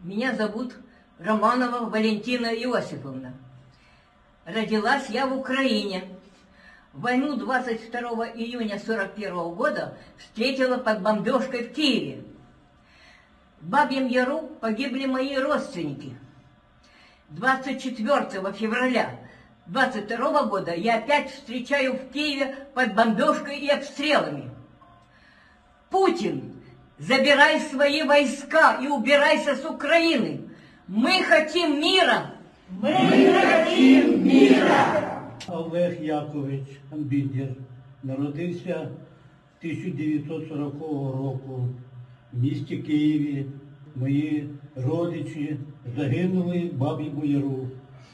Меня зовут Романова Валентина Иосифовна. Родилась я в Украине. Войну 22 июня 1941 года встретила под бомбежкой в Киеве. В Бабьем Яру погибли мои родственники. 24 февраля 22 года я опять встречаю в Киеве под бомбежкой и обстрелами. Путин, забирай свои войска и убирайся с Украины. Мы хотим мира. Мы хотим мира. Олег Якович Амбідєр народився 1940 року в місті Києві. Мої родичі загинули в Баб'єму Яру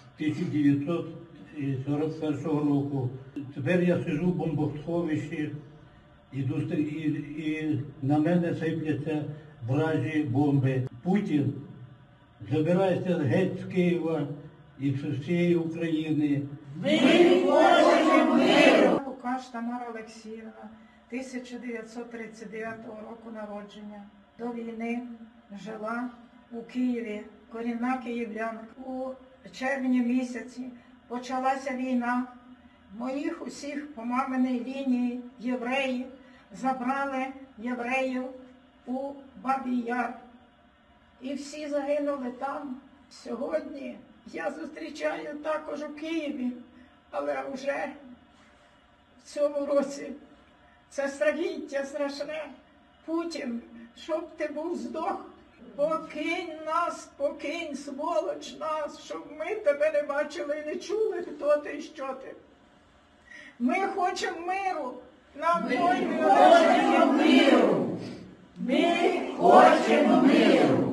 1941 року. Тепер я сиджу в бомбосховищі і на мене сипляться вражі бомби. Путін, забирайся геть з Києва і з всієї України. Ми хочемо миру. Лукаш Тамара Олексіївна, 1939 року народження. До війни жила у Києві, корінна київлянка. У червні місяці почалася війна. Моїх усіх по маминій лінії євреї забрали євреїв у Бабій Яр. І всі загинули там. Сьогодні я зустрічаю також у Києві, але вже в цьому році це страхіття страшне. Путін, щоб ти був здох, покинь нас, покинь, сволоч нас, щоб ми тебе не бачили і не чули, хто ти і що ти. Ми хочемо миру. Ми хочемо миру. Ми хочемо миру.